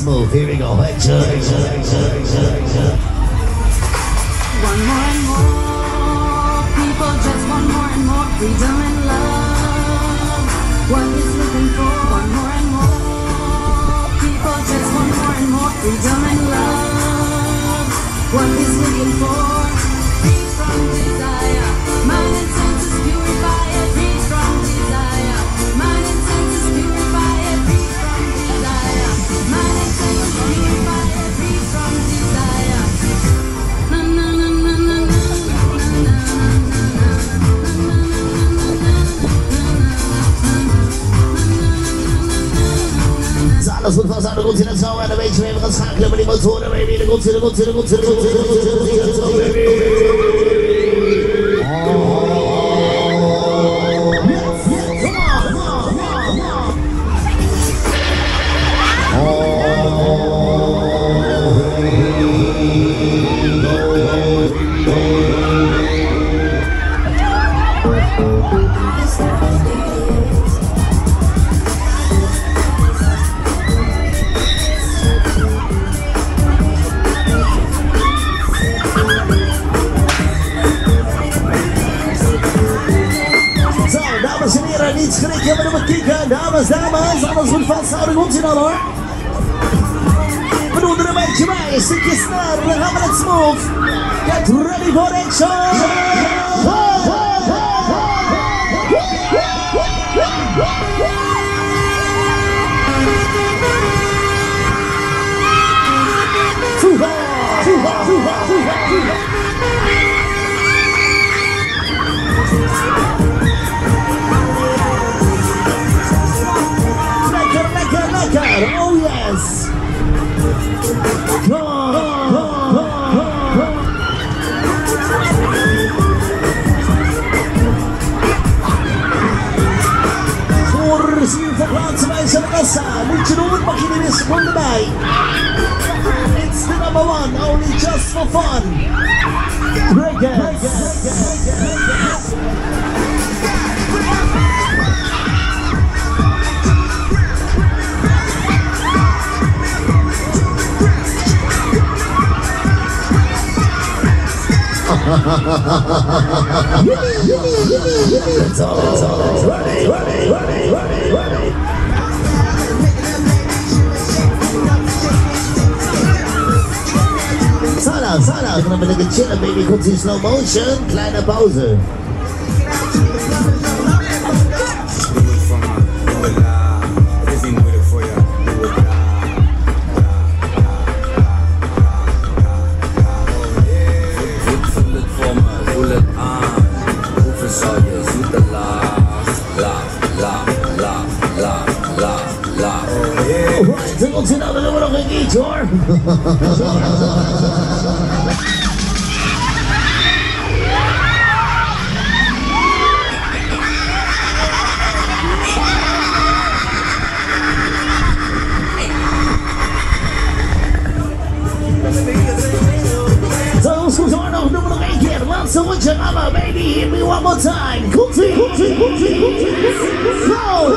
smooth. Here we go. Enjoy. One more and more. People just want more and more freedom and love. What is looking for? One more and more. People just want more and more freedom and love. What is looking for? Free from desire. Mind and senses purify it. Free from desire. Mind and senses purify it. Free from desire. Mind and senses purify it. Free from desire. Na na na na na na na Alles goed vast aan de grond in het zo en dan weet je weer, we gaan schakelen met die motoren, baby. De grond in. Dames en heren, niet schrikken, we doen het kieken. Dames, alles goed vasthouden, komt ie dan hoor. We doen er een beetje bij, een stukje sneller, dan gaan we het smooth. Get ready for action! Oh yes! Voorzien van plaatsen bij zijn kassa. Moet je doen, mag je er een seconde bij. It's the number one, only just for fun. Break it. It's all ready. Sana, gonna be like a chiller, baby, komt in slow motion, kleine pauze. Dan doen we nog een keertje hoor. Zo, goed hoor, nog doen we nog één keer. Laatste rondje, mama, baby, hit me one more time. Komt-ie. Go.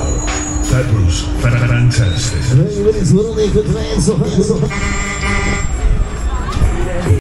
Fantastic.